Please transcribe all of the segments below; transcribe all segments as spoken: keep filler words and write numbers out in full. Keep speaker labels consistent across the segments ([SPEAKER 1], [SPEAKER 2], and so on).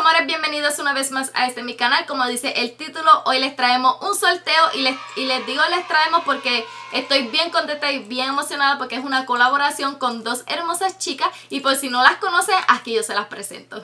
[SPEAKER 1] amores, bienvenidos una vez más a este mi canal. Como dice el título, hoy les traemos un sorteo y les, y les digo les traemos porque estoy bien contenta y bien emocionada porque es una colaboración con dos hermosas chicas y por si no las conocen, aquí yo se las presento.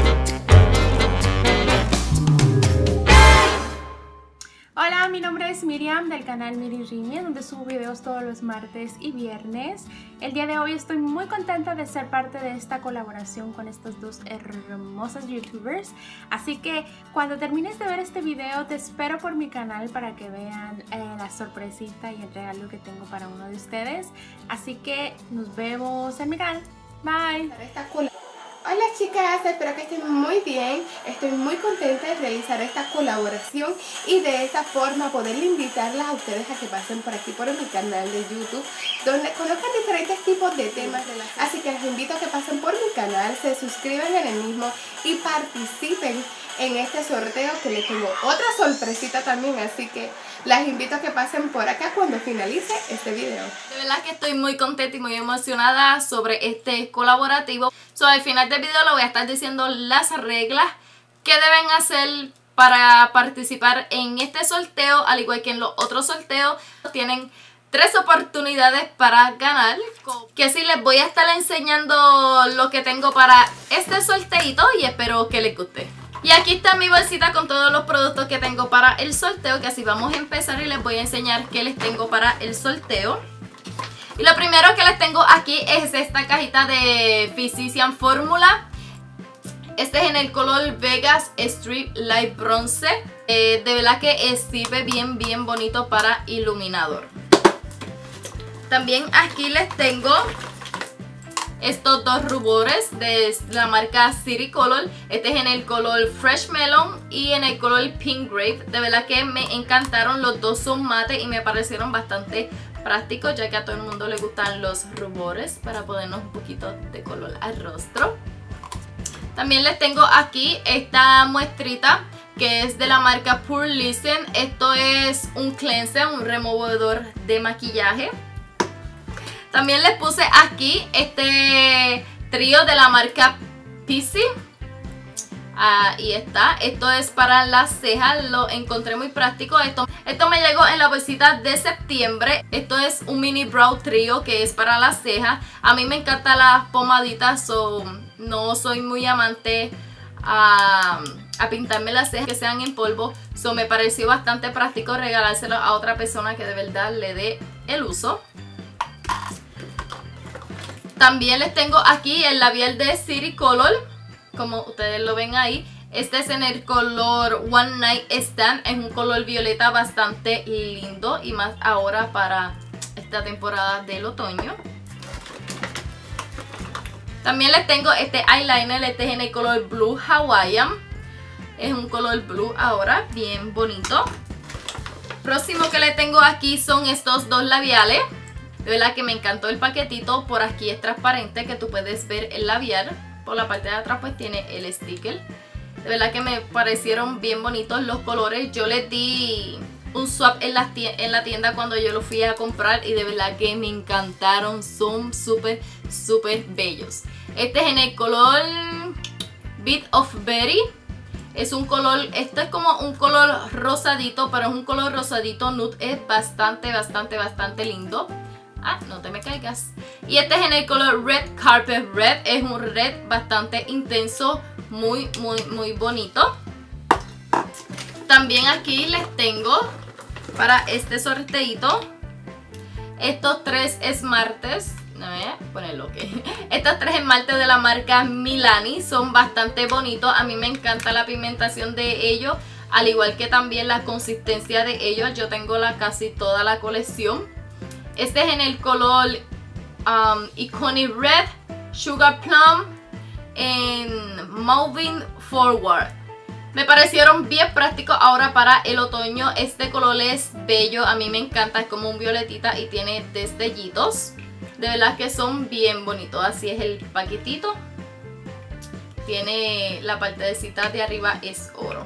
[SPEAKER 2] Hola, mi nombre es Miriam del canal Miri Rimi, donde subo videos todos los martes y viernes. El día de hoy estoy muy contenta de ser parte de esta colaboración con estas dos hermosas youtubers. Así que cuando termines de ver este video te espero por mi canal para que vean eh, la sorpresita y el regalo que tengo para uno de ustedes. Así que nos vemos en mi canal. Bye.
[SPEAKER 3] Hola chicas, espero que estén muy bien. Estoy muy contenta de realizar esta colaboración y de esta forma poder invitarlas a ustedes a que pasen por aquí por mi canal de YouTube, donde conozcan diferentes tipos de temas de la... Así que les invito a que pasen por mi canal, se suscriban en el mismo y participen en este sorteo, que les tengo otra sorpresita también, así que las invito a que pasen por acá cuando finalice este video.
[SPEAKER 1] De verdad que estoy muy contenta y muy emocionada sobre este colaborativo. So, al final del video le voy a estar diciendo las reglas que deben hacer para participar en este sorteo, al igual que en los otros sorteos. Tienen tres oportunidades para ganar, que sí les voy a estar enseñando lo que tengo para este sorteito y espero que les guste. Y aquí está mi bolsita con todos los productos que tengo para el sorteo, que así vamos a empezar y les voy a enseñar qué les tengo para el sorteo. Y lo primero que les tengo aquí es esta cajita de Physician Formula. Este es en el color Vegas Strip Light Bronce. Eh, de verdad que es, sirve bien, bien bonito para iluminador. También aquí les tengo estos dos rubores de la marca City Color. Este es en el color Fresh Melon y en el color Pink Grape. De verdad que me encantaron, los dos son mate y me parecieron bastante prácticos, ya que a todo el mundo le gustan los rubores para ponernos un poquito de color al rostro. También les tengo aquí esta muestrita que es de la marca Pure Listen. Esto es un cleanser, un removedor de maquillaje. También les puse aquí este trío de la marca Pixi. Ahí está. Esto es para las cejas. Lo encontré muy práctico. Esto, esto me llegó en la bolsita de septiembre. Esto es un mini brow trío que es para las cejas. A mí me encantan las pomaditas. So, no soy muy amante a, a pintarme las cejas que sean en polvo. So, me pareció bastante práctico regalárselo a otra persona que de verdad le dé el uso. También les tengo aquí el labial de City Color, como ustedes lo ven ahí. Este es en el color One Night Stand, es un color violeta bastante lindo y más ahora para esta temporada del otoño. También les tengo este eyeliner, este es en el color Blue Hawaiian, es un color blue ahora, bien bonito. Próximo que les tengo aquí son estos dos labiales. De verdad que me encantó el paquetito. Por aquí es transparente que tú puedes ver el labial. Por la parte de atrás pues tiene el sticker. De verdad que me parecieron bien bonitos los colores. Yo les di un swap en la, tienda, en la tienda cuando yo lo fui a comprar y de verdad que me encantaron. Son súper, súper bellos. Este es en el color Bit of Berry. Es un color, esto es como un color rosadito, pero es un color rosadito nude. Es bastante, bastante, bastante lindo. Ah, no te me caigas. Y este es en el color Red Carpet Red. Es un red bastante intenso. Muy, muy, muy bonito. También aquí les tengo para este sorteito estos tres esmaltes. No voy a ponerlo, ok. Estos tres esmaltes de la marca Milani. Son bastante bonitos. A mí me encanta la pigmentación de ellos, al igual que también la consistencia de ellos. Yo tengo la, casi toda la colección. Este es en el color um, Iconic Red, Sugar Plum, en Moving Forward. Me parecieron bien prácticos ahora para el otoño. Este color es bello, a mí me encanta, es como un violetita y tiene destellitos. De verdad que son bien bonitos. Así es el paquetito. Tiene la partecita de arriba es oro.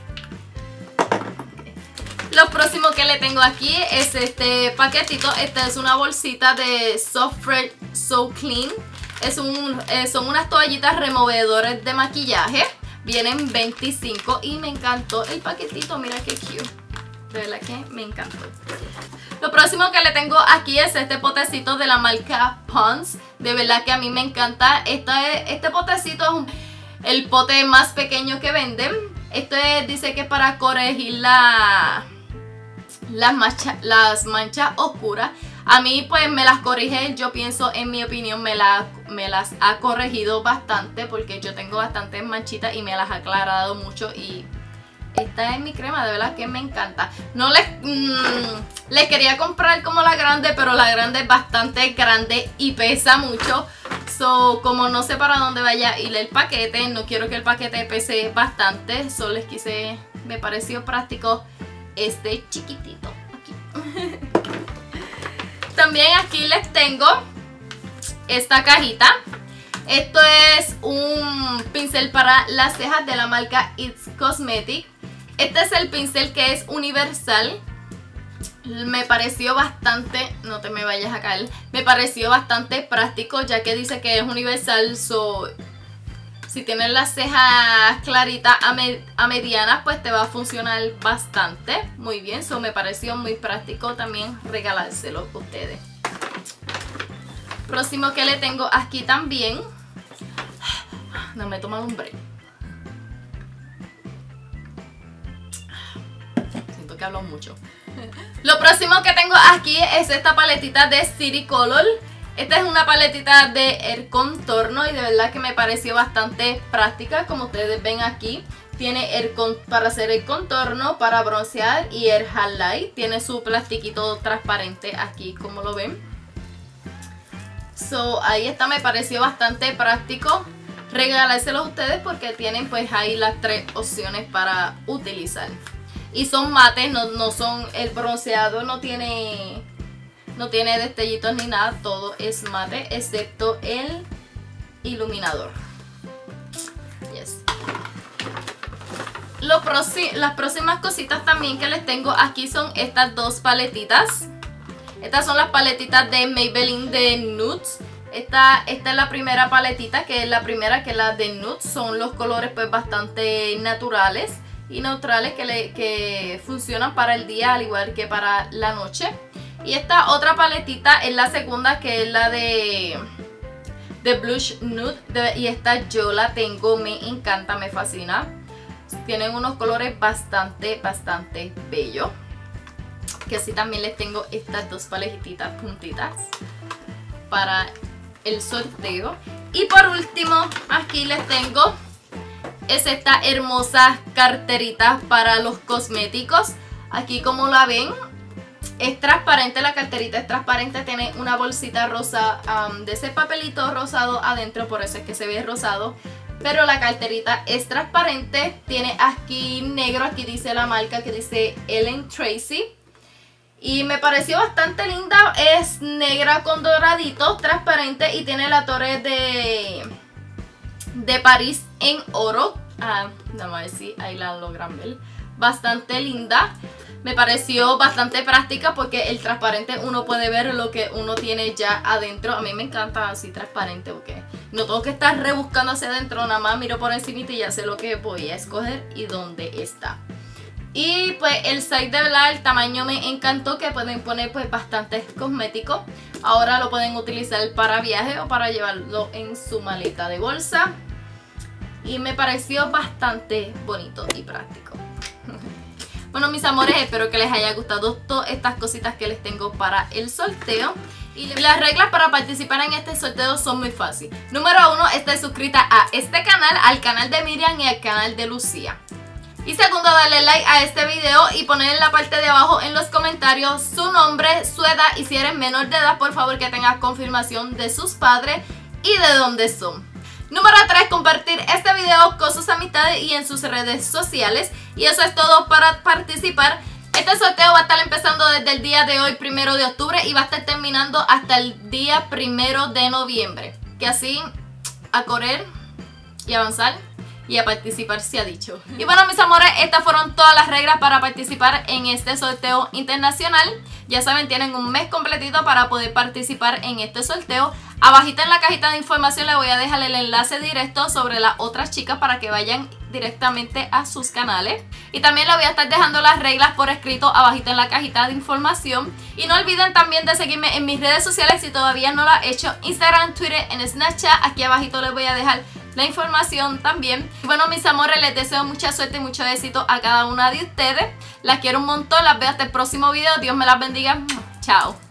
[SPEAKER 1] Lo próximo que le tengo aquí es este paquetito. Esta es una bolsita de Soft Fresh So Clean. Es un, eh, son unas toallitas removedores de maquillaje vienen veinticinco y me encantó el paquetito, mira qué cute. De verdad que me encantó. Lo próximo que le tengo aquí es este potecito de la marca Pond's. De verdad que a mí me encanta. Este, este potecito es un, el pote más pequeño que venden. Este dice que es para corregir la, las, mancha, las manchas oscuras. A mí pues me las corrige, yo pienso, en mi opinión, me, la, me las ha corregido bastante. Porque yo tengo bastantes manchitas y me las ha aclarado mucho. Y esta es mi crema, de verdad que me encanta. No les, mmm, les quería comprar como la grande, pero la grande es bastante grande y pesa mucho. So, como no sé para dónde vaya a ir el paquete, no quiero que el paquete pese bastante. Solo les quise, me pareció práctico este chiquitito aquí. También aquí les tengo esta cajita. Esto es un pincel para las cejas de la marca It's Cosmetic. Este es el pincel que es universal. Me pareció bastante, no te me vayas a caer, me pareció bastante práctico ya que dice que es universal. So, si tienes las cejas claritas a, med a medianas, pues te va a funcionar bastante muy bien. So, me pareció muy práctico también regalárselo a ustedes. Próximo que le tengo aquí también. No me he tomado un break. Siento que hablo mucho. Lo próximo que tengo aquí es esta paletita de City Color. Esta es una paletita de el contorno y de verdad que me pareció bastante práctica. Como ustedes ven aquí, tiene el con para hacer el contorno, para broncear y el highlight. Tiene su plastiquito transparente aquí, como lo ven. So, ahí está, me pareció bastante práctico regalárselo a ustedes porque tienen pues ahí las tres opciones para utilizar. Y son mates, no, no son, el bronceado no tiene, no tiene destellitos ni nada, todo es mate excepto el iluminador. Yes. Lo próximo, las próximas cositas también que les tengo aquí son estas dos paletitas. Estas son las paletitas de Maybelline de Nudes. Esta, esta es la primera paletita, que es la primera, que es la de Nudes. Son los colores pues bastante naturales y neutrales que, le, que funcionan para el día al igual que para la noche. Y esta otra paletita es la segunda, que es la de, de Blush Nude. De, y esta yo la tengo, me encanta, me fascina. Tienen unos colores bastante, bastante bellos. Que así también les tengo estas dos paletitas puntitas para el sorteo. Y por último, aquí les tengo es esta hermosa carterita para los cosméticos. Aquí, como la ven, es transparente, la carterita es transparente, tiene una bolsita rosa um, de ese papelito rosado adentro, por eso es que se ve rosado. Pero la carterita es transparente, tiene aquí negro, aquí dice la marca, que dice Ellen Tracy. Y me pareció bastante linda, es negra con doraditos, transparente y tiene la torre de, de París en oro. Ah, vamos a ver si ahí la logran ver. Bastante linda, me pareció bastante práctica porque el transparente uno puede ver lo que uno tiene ya adentro. A mí me encanta así transparente porque no tengo que estar rebuscando hacia adentro, nada más miro por encima y ya sé lo que voy a escoger y dónde está. Y pues el size, de verdad, el tamaño me encantó, que pueden poner pues bastantes cosméticos. Ahora lo pueden utilizar para viaje o para llevarlo en su maleta de bolsa. Y me pareció bastante bonito y práctico. Bueno, mis amores, espero que les haya gustado todas estas cositas que les tengo para el sorteo. Y las reglas para participar en este sorteo son muy fáciles. Número uno, estar suscrita a este canal, al canal de Miriam y al canal de Lucía. Y segundo, darle like a este video y poner en la parte de abajo en los comentarios su nombre, su edad y si eres menor de edad, por favor que tengas confirmación de sus padres y de dónde son. Número tres, compartir este video con sus amistades y en sus redes sociales. Y eso es todo para participar. Este sorteo va a estar empezando desde el día de hoy, primero de octubre, y va a estar terminando hasta el día primero de noviembre. Que así, a correr y avanzar y a participar se ha dicho. Y bueno, mis amores, estas fueron todas las reglas para participar en este sorteo internacional. Ya saben, tienen un mes completito para poder participar en este sorteo. Abajita en la cajita de información les voy a dejar el enlace directo sobre las otras chicas para que vayan directamente a sus canales. Y también les voy a estar dejando las reglas por escrito abajito en la cajita de información. Y no olviden también de seguirme en mis redes sociales si todavía no lo han hecho. Instagram, Twitter, en Snapchat. Aquí abajito les voy a dejar la información también. Y bueno, mis amores, les deseo mucha suerte y mucho éxito a cada una de ustedes. Las quiero un montón. Las veo hasta el próximo video. Dios me las bendiga. Chao.